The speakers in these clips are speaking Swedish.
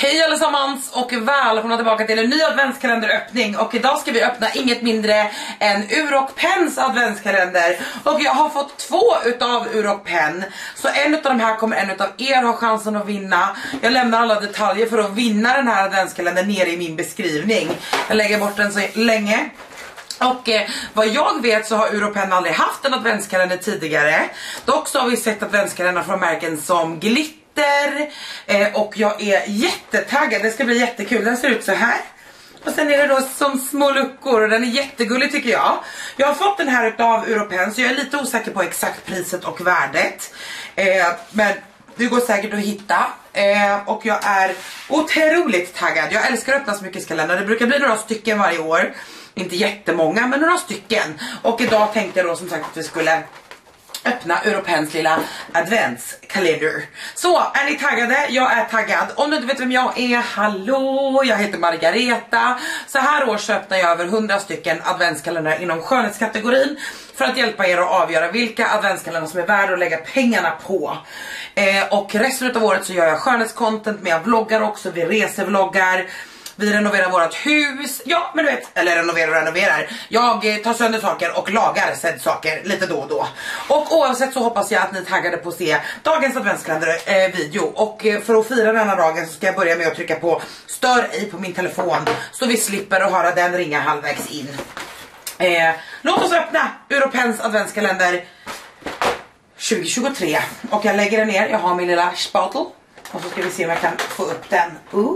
Hej allesammans och välkomna tillbaka till en ny adventskalenderöppning. Och idag ska vi öppna inget mindre än Ur & Pens adventskalender. Och jag har fått 2 utav Ur & Pen. Så en utav de här kommer en utav er ha chansen att vinna. Jag lämnar alla detaljer för att vinna den här adventskalendern nere i min beskrivning. Jag lägger bort den så länge. Och vad jag vet så har Ur & Pen aldrig haft en adventskalender tidigare. Dock så har vi sett adventskalendrar från märken som Glitter. Och jag är jättetaggad, det ska bli jättekul. Den ser ut så här. Och sen är det då som små luckor och den är jättegullig tycker jag. Jag har fått den här utav Ur & Pen så jag är lite osäker på exakt priset och värdet. Men det går säkert att hitta. Och jag är otroligt taggad. Jag älskar att öppna så mycket kalender. Det brukar bli några stycken varje år. Inte jättemånga men några stycken. Och idag tänkte jag då som sagt att vi skulle öppna Ur & Pens lilla adventskalender. Så, är ni taggade? Jag är taggad. Om du inte vet vem jag är, hallå, jag heter Margareta. Så här år så öppnar jag över 100 stycken adventskalendrar inom skönhetskategorin för att hjälpa er att avgöra vilka adventskalendrar som är värda att lägga pengarna på. Och resten av året så gör jag skönhetscontent, men jag vloggar också, vi resevloggar. Vi renoverar vårt hus. Ja, men du vet, eller renoverar. Jag tar sönder saker och lagar saker lite då och då. Och oavsett så hoppas jag att ni är taggade på att se dagens adventskalender video. Och för att fira denna dagen så ska jag börja med att trycka på stör ej på min telefon. Så vi slipper att höra den ringa halvvägs in. Låt oss öppna Ur & Pens adventskalender 2023. Och jag lägger den ner, jag har min lilla spatel. Och så ska vi se om jag kan få upp den.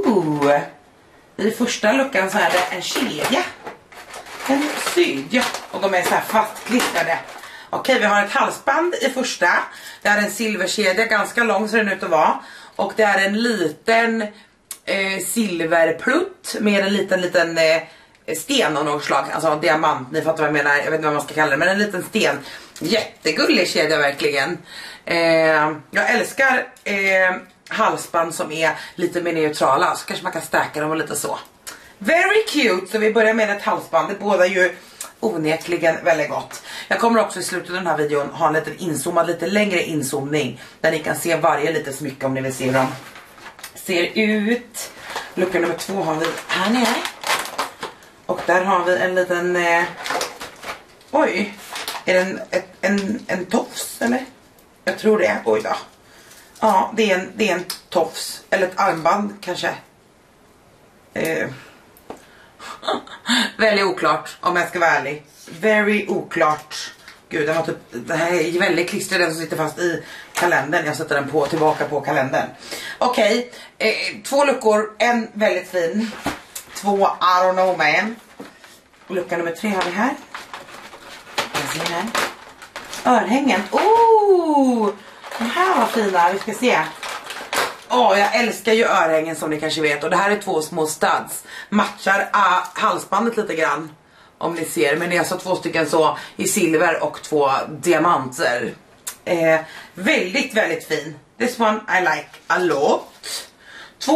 I första luckan så är det en kedja. En sydja. Och de är så här fastklistrade. Okej, vi har ett halsband i första. Det är en silverkedja, ganska lång ser den ut att vara. Och det är en liten silverplutt med en liten sten av något slag. Alltså diamant, ni fattar vad jag menar. Jag vet inte vad man ska kalla det, men en liten sten. Jättegullig kedja verkligen. Jag älskar halsband som är lite mer neutrala, så kanske man kan stärka dem och lite så. Very cute, så vi börjar med ett halsband. Det båda ju onekligen väldigt gott. Jag kommer också i slutet av den här videon ha en liten inzoomad, lite längre inzoomning där ni kan se varje lite smycke om ni vill se hur de ser ut. Lucka nummer 2 har vi här nere. Och där har vi en liten oj, är det en tofs eller? Jag tror det, oj då. Ja, det är en tofs. Eller ett armband kanske. Väldigt oklart om jag ska vara ärlig. Very oklart. Gud, den var typ, det här är väldigt klistrad, den som sitter fast i kalendern. Jag sätter den tillbaka på kalendern. Okej, 2 luckor. En väldigt fin. 2 I don't know man. Och lucka nummer 3 har vi här. Jag ser här. Örhängen. De här var fina, vi ska se. Jag älskar ju örhängen som ni kanske vet. Och det här är 2 små studs. Matchar halsbandet lite grann, om ni ser. Men det är alltså 2 stycken så i silver och 2 diamanter. Väldigt, väldigt fin. This one I like a lot. 2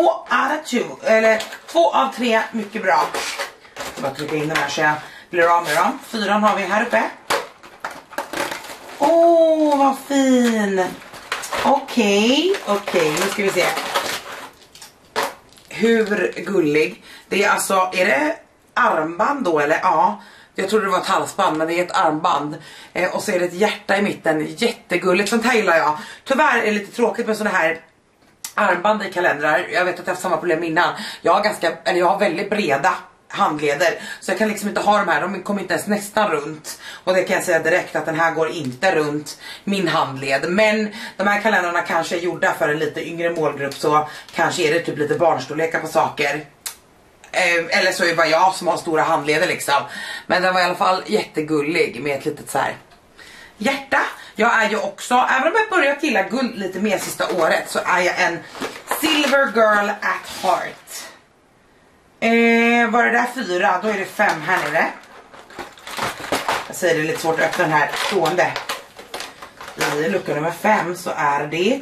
av 3, mycket bra. Jag ska bara trycka in den här så jag blir av med dem. 4 har vi här uppe. Vad fin. Okej, nu ska vi se. Hur gullig. Det är alltså, är det armband då eller? Ja, jag trodde det var ett halsband men det är ett armband. Och så är det ett hjärta i mitten, jättegulligt, sånt här gillar jag. Tyvärr är det lite tråkigt med såna här armband i kalendrar. Jag vet att jag har haft samma problem innan. Jag har väldigt breda handleder, så jag kan liksom inte ha de här, de kommer inte ens nästan runt. Och det kan jag säga direkt att den här går inte runt min handled. Men de här kalendrarna kanske är gjorda för en lite yngre målgrupp, så kanske är det typ lite barnstorlekar på saker. Eller så är det bara jag som har stora handleder liksom. Men den var i alla fall jättegullig med ett litet så här hjärta. Jag är ju också, även om jag börjat gilla guld lite mer sista året, så är jag en silver girl at heart. Var det där 4, då är det 5 här nere. Jag säger det är lite svårt att öppna den här stående. I lucka nummer 5 så är det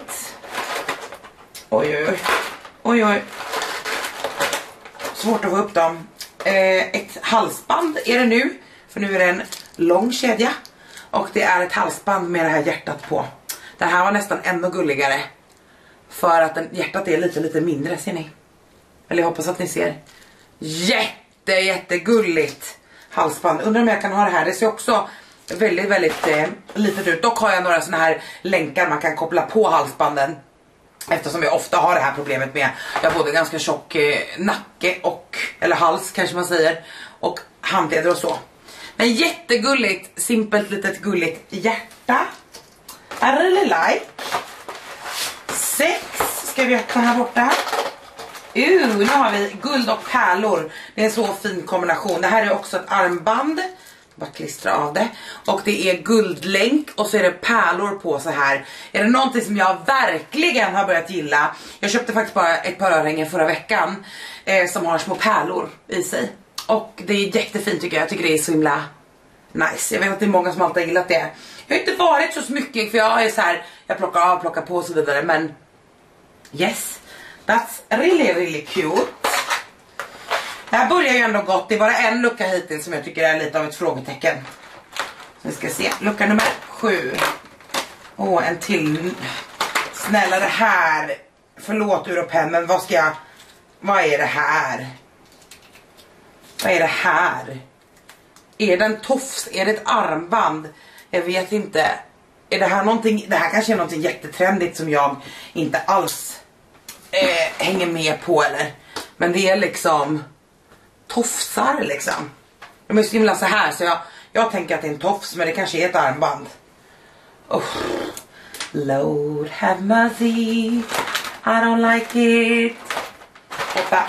oj. Svårt att få upp dem. Ett halsband är det nu, för nu är det en lång kedja. Och det är ett halsband med det här hjärtat på. Det här var nästan ännu gulligare, för att hjärtat är lite mindre, ser ni. Eller jag hoppas att ni ser. Jättegulligt halsband. Undrar om jag kan ha det här. Det ser också väldigt litet ut. Dock har jag några såna här länkar man kan koppla på halsbanden. Eftersom jag ofta har det här problemet med. Jag har både ganska tjock nacke och, eller hals kanske man säger. Och handleder och så. Men jättegulligt, simpelt litet gulligt hjärta. I really like. 6 ska vi öppna här borta. Nu har vi guld och pärlor. Det är en så fin kombination. Det här är också ett armband. Bara klistra av det. Och det är guldlänk och så är det pärlor på så här. Är det någonting som jag verkligen har börjat gilla? Jag köpte faktiskt bara ett par örhängen förra veckan som har små pärlor i sig. Och det är jättefint tycker jag. Jag tycker det är så himla nice. Jag vet att det är många som alltid har gillat det. Jag har inte varit så mycket för jag är så här, jag plockar av, plockar på och så vidare. Men yes, that's really cute. Det här börjar ju ändå gott. Det är bara en lucka hittills som jag tycker är lite av ett frågetecken. Så vi ska se. Lucka nummer 7. En till. Snälla det här. Förlåt Europen, men vad är det här? Vad är det här? Är det en tofs? Är det ett armband? Jag vet inte. Är det här någonting? Det här kanske är någonting jättetrendigt som jag inte alls hänger med på eller. Men det är liksom tofsar liksom. De är så himla så här så jag tänker att det är en tofs, men det kanske är ett armband. Lord have mercy. I don't like it. Hoppa.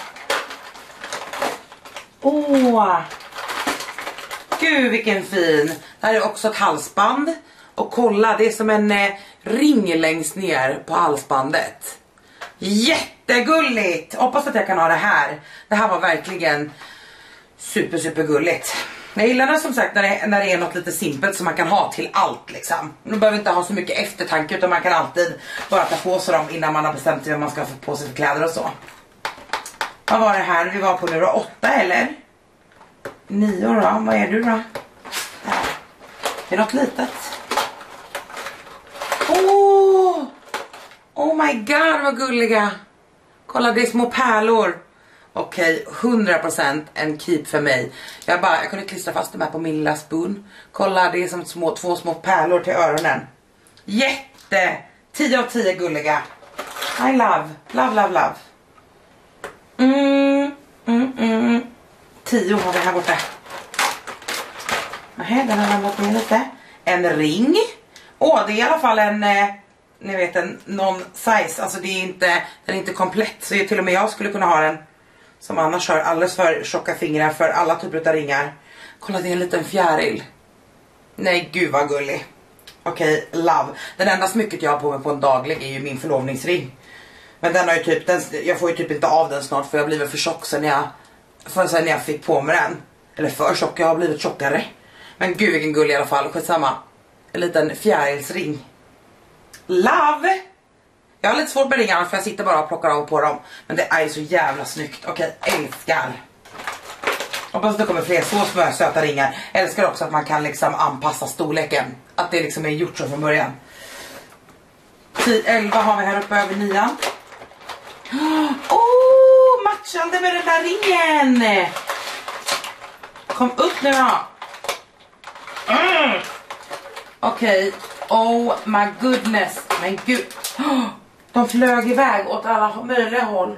Gud vilken fin. Det här är också ett halsband. Och kolla, det är som en ring längst ner på halsbandet. Jättegulligt. Hoppas att jag kan ha det här. Det här var verkligen supergulligt. Jag gillar det som sagt när det är något lite simpelt som man kan ha till allt liksom. Man behöver inte ha så mycket eftertanke utan man kan alltid bara ta på sig dem innan man har bestämt sig vad man ska få på sig för kläder och så. Vad var det här? Vi var på nu då 8 eller? 9 då? Vad är du då? Här. Det är något litet. Oh my god vad gulliga. Kolla det är små pärlor. Okej, 100% en keep för mig. Jag kunde klistra fast de här på min lilla spoon. Kolla det är som två små pärlor till öronen. 10 av 10 gulliga. I love. 10 har vi här borta. Nej, den har gått ner lite. En ring. Det är i alla fall en ni vet en non-size. Alltså den är inte komplett. Så till och med jag skulle kunna ha den. Som annars har alldeles för tjocka fingrar för alla typer av ringar. Kolla det är en liten fjäril. Nej gud vad gullig. Okej, love. Den enda smycket jag har på mig på en daglig är ju min förlovningsring. Men den har ju typ, jag får ju typ inte av den snart för jag har blivit för tjock sen jag fick på mig den. Eller för tjock, jag har blivit tjockare. Men gud vilken gullig i alla fall, skitsamma. En liten fjärilsring. Love! Jag har lite svårt med ringarna för jag sitter bara och plockar av på dem. Men det är så jävla snyggt. Okej, älskar. Hoppas att det kommer fler så små söta ringar. Älskar också att man kan liksom anpassa storleken. Att det liksom är gjort så från början. 11 har vi här uppe över 9. Matchande med den där ringen. Kom upp nu då. Okej. Oh my goodness. Men gud. De flög iväg åt alla möjliga håll.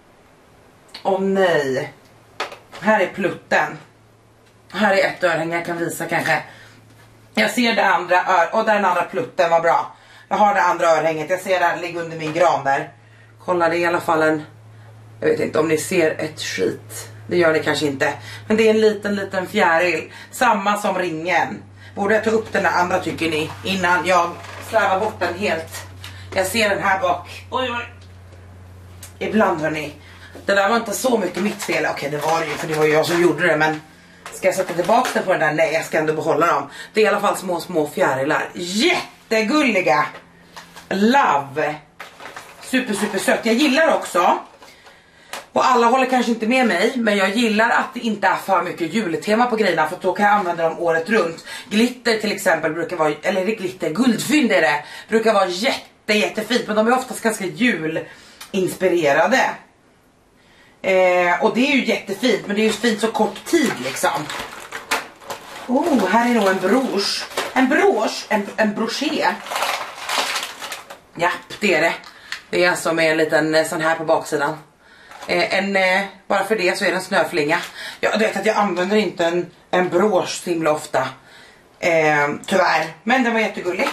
Nej. Här är plutten. Här är ett örhänge jag kan visa kanske. Jag ser det andra och den andra plutten var bra. Jag har det andra örhänget. Jag ser det ligger under min gran där. Kolla det är i alla fall en. Jag vet inte om ni ser ett skit. Det gör ni kanske inte. Men det är en liten fjäril. Samma som ringen. Borde jag ta upp den där andra tycker ni? Innan jag slarvar bort den helt. Jag ser den här bak. Oj. Ibland hörni. Det där var inte så mycket mitt fel. Okej det var det ju för det var jag som gjorde det. Men ska jag sätta tillbaka den på den där? Nej jag ska ändå behålla dem. Det är i alla fall små fjärilar. Jättegulliga. Love. Super söt. Jag gillar också. Och alla håller kanske inte med mig. Men jag gillar att det inte är för mycket jultema på grejerna. För då kan jag använda dem året runt. Glitter till exempel brukar vara. Eller är det glitter? Guldfynd är det. Brukar vara jättefint. Men de är oftast ganska julinspirerade. Och det är ju jättefint, men det är ju fint så kort tid liksom. Oh, här är nog en brosch. En brochet. Japp, det är det. Det är alltså med en liten sån här på baksidan. Bara för det så är det en snöflinga. Jag vet att jag använder inte en brosch så himla ofta. Tyvärr. Men den var jättegullig.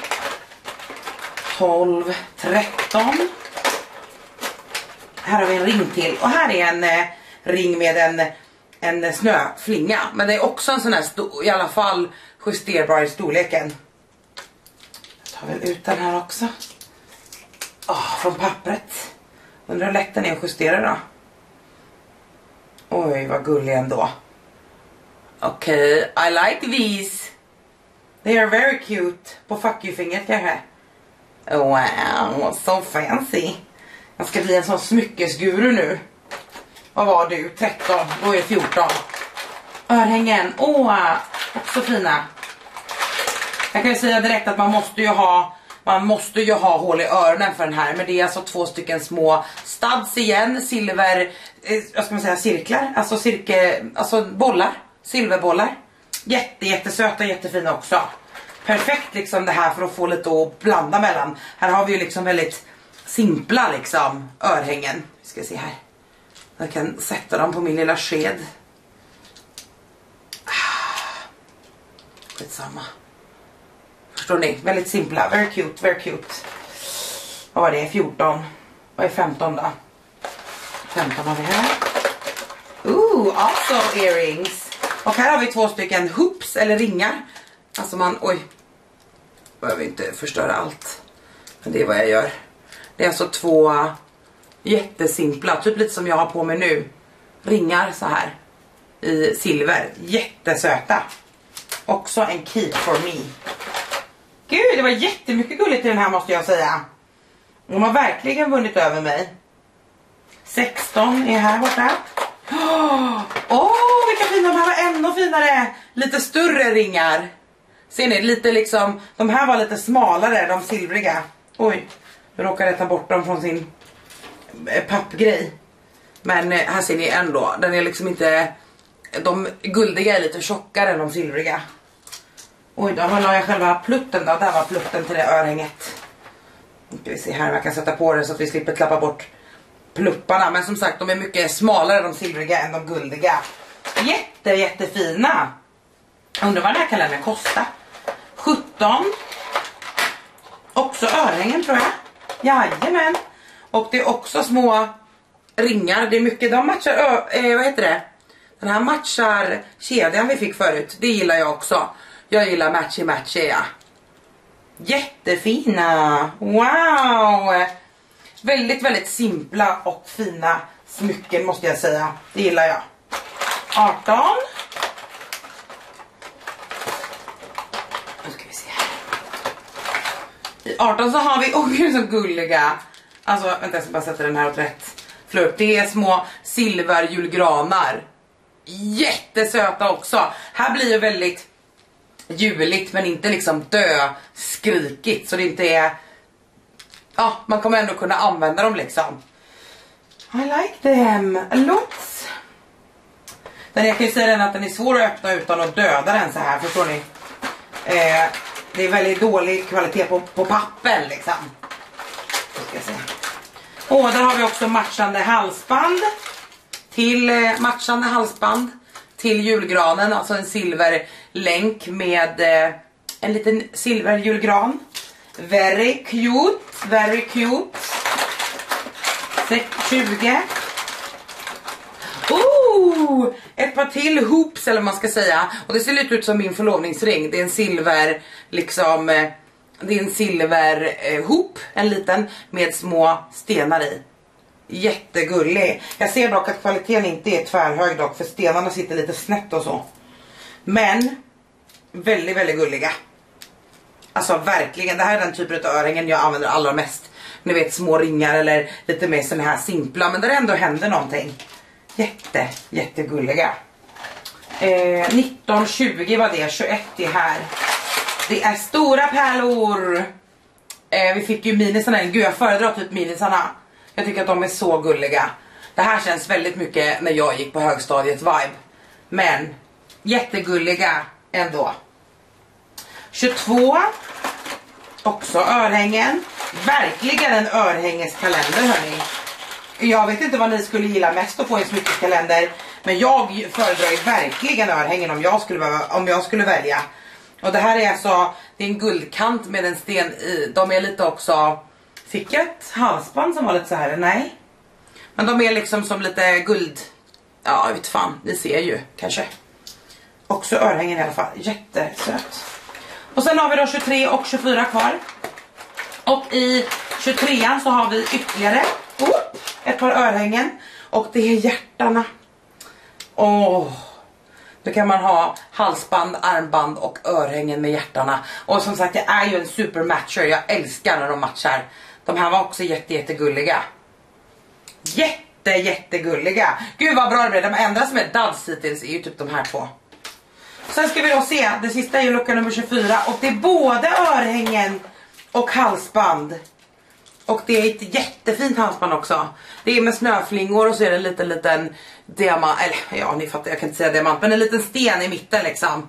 12, 13. Här har vi en ring till. Och här är en ring med en snöflinga. Men det är också en sån här i alla fall justerbar i storleken. Jag tar väl ut den här också. Från pappret. Undrar hur lätt den är att justera då. Oj, vad gullig ändå. Okej, I like these. They are very cute. På fuck you-fingret kanske. Wow, so fancy. Jag ska bli en sån smyckesguru nu. Vad var du? 13, då är det 14. Örhängen, också fina. Jag kan ju säga direkt att man måste ju ha hål i öronen för den här. Men det är alltså 2 stycken små studs igen. Silver, vad ska man säga, cirklar. Alltså bollar, silverbollar. Jättesöta, jättefina också. Perfekt liksom det här för att få lite att blanda mellan. Här har vi ju liksom väldigt simpla liksom örhängen. Vi ska se här. Jag kan sätta dem på min lilla sked. Skitsamma. Förstår ni? Väldigt simpla. Very cute, very cute. Vad var det? 14. Vad är 15 då? 15 har vi här. Also earrings. Och här har vi 2 stycken hoops eller ringar. Alltså behöver inte förstöra allt. Men det är vad jag gör. Det är alltså 2 jättesimpla, typ lite som jag har på mig nu. Ringar så här. I silver. Jättesöta. Också en keep for me. Gud, det var jättemycket gulligt i den här måste jag säga. De har verkligen vunnit över mig. 16 är här borta. Vilka fina, de här var ännu finare. Lite större ringar. Ser ni, lite liksom, de här var lite smalare, de silvriga. Oj, jag råkade ta bort dem från sin pappgrej. Men här ser ni ändå, den är liksom inte, de guldiga är lite tjockare än de silvriga. Oj, då la jag själva plutten då, där var plutten till det örhänget. Nu ska vi se här om jag kan sätta på det så att vi slipper klappa bort plupparna. Men som sagt, de är mycket smalare de silvriga än de guldiga. Jättefina. Undrar vad den här kalendern kostar. 17. Också örhängen tror jag. Jajamän. Och det är också små ringar. Det är mycket, de matchar, vad heter det? Den här matchar kedjan vi fick förut. Det gillar jag också. Jag gillar matchy, ja. Jättefina. Wow. Väldigt simpla och fina smycken måste jag säga. Det gillar jag. 18. Nu ska vi se här. I 18 så har vi, gud så gulliga. Alltså, vänta jag ska bara sätta den här åt rätt. Flört. Det är små silverjulgranar. Jättesöta också. Här blir det väldigt juligt men inte liksom skrikigt. Så det inte är, man kommer ändå kunna använda dem liksom. I like them a lot. Jag kan ju säga att den är svår att öppna utan att döda den så här, förstår ni? Det är väldigt dålig kvalitet på pappen liksom. Ska jag se. Där har vi också matchande halsband. Matchande halsband till julgranen, alltså en silverlänk med en liten silverjulgran. Very cute, very cute. 20. Ett par till hoops eller man ska säga. Och det ser lite ut som min förlovningsring. Det är en silver liksom, det är en silver hoop, en liten med små stenar i. Jättegullig. Jag ser dock att kvaliteten inte är tvärhög dock, för stenarna sitter lite snett och så. Men väldigt gulliga. Alltså verkligen, det här är den typen av örhängen jag använder allra mest. Ni vet, små ringar eller lite mer såna här simpla, men där ändå händer någonting. Jättegulliga. 19, 20 var det, 21 är här. Det är stora pärlor. Vi fick ju minisarna, gud jag föredrar typ minisarna. Jag tycker att de är så gulliga. Det här känns väldigt mycket när jag gick på högstadiet vibe. Men jättegulliga ändå. 22. Också örhängen. Verkligen en örhängeskalender hörni. Jag vet inte vad ni skulle gilla mest att få i en smyckeskalender. Men jag föredrar verkligen örhängen om jag skulle välja. Och det här är alltså, det är en guldkant med en sten i. De är lite också, fick jag ett halsband som var lite så här? Nej. Men de är liksom som lite guld. Ja, jag vet fan, ni ser ju kanske. Också örhängen i alla fall, jättesöt. Och sen har vi då 23 och 24 kvar. Och i 23an så har vi ytterligare ett par örhängen. Och det är hjärtarna. Då kan man ha halsband, armband och örhängen med hjärtarna. Och som sagt, jag är ju en supermatcher. Jag älskar när de matchar. De här var också jättegulliga. Jättegulliga. Gud vad bra det blir. De enda som är duds hittills är ju typ de här två. Sen ska vi då se. Det sista är ju lucka nummer 24. Och det är både örhängen och halsband. Och det är ett jättefint halsband också. Det är med snöflingor och så är det en liten diamant. Eller ja, ni fattar, jag kan inte säga diamant. Men en liten sten i mitten liksom.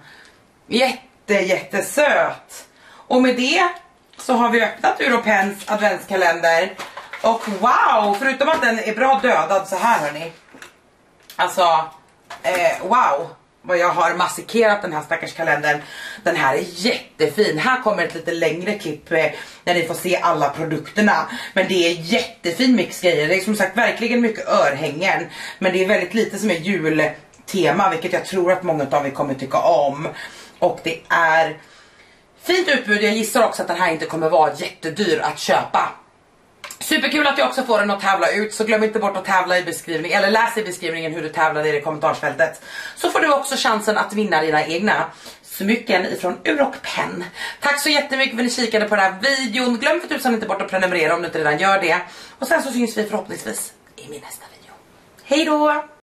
Jättesöt. Och med det så har vi öppnat Europens adventskalender. Och wow, förutom att den är bra dödad så här hörni. Alltså, wow. Vad jag har massikerat den här stackars kalendern. Den här är jättefin. Här kommer ett lite längre klipp när ni får se alla produkterna. Men det är jättefin mix grejer. Det är som sagt verkligen mycket örhängen. Men det är väldigt lite som är jultema, vilket jag tror att många av er kommer tycka om. Och det är fint utbud. Jag gissar också att den här inte kommer vara jättedyr att köpa. Superkul att jag också får den att tävla ut. Så glöm inte bort att tävla i beskrivningen. Eller läs i beskrivningen hur du tävlade i kommentarsfältet. Så får du också chansen att vinna dina egna smycken ifrån Europen. Tack så jättemycket för att ni kikade på den här videon. Glöm för tusan inte bort att prenumerera om du inte redan gör det. Och sen så syns vi förhoppningsvis i min nästa video. Hej då!